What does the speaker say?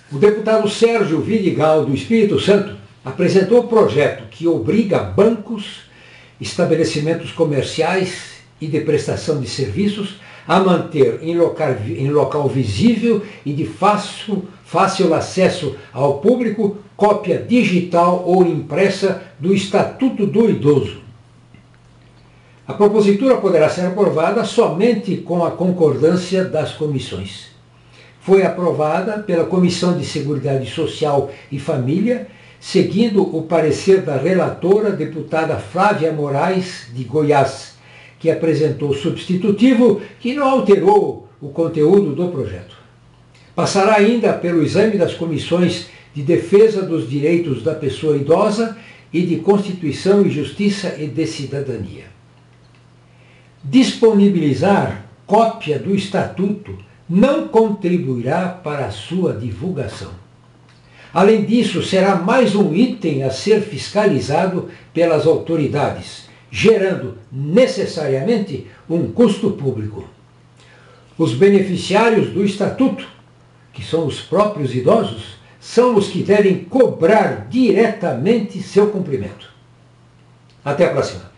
O deputado Sérgio Vidigal, do Espírito Santo, apresentou o projeto que obriga bancos, estabelecimentos comerciais e de prestação de serviços a manter em local visível e de fácil acesso ao público cópia digital ou impressa do Estatuto do Idoso. A propositura poderá ser aprovada somente com a concordância das comissões. Foi aprovada pela Comissão de Seguridade Social e Família, seguindo o parecer da relatora, deputada Flávia Moraes, de Goiás, que apresentou substitutivo que não alterou o conteúdo do projeto. Passará ainda pelo exame das comissões de Defesa dos Direitos da Pessoa Idosa e de Constituição e Justiça e de Cidadania. Disponibilizar cópia do Estatuto não contribuirá para a sua divulgação. Além disso, será mais um item a ser fiscalizado pelas autoridades, gerando necessariamente um custo público. Os beneficiários do Estatuto, que são os próprios idosos, são os que devem cobrar diretamente seu cumprimento. Até a próxima.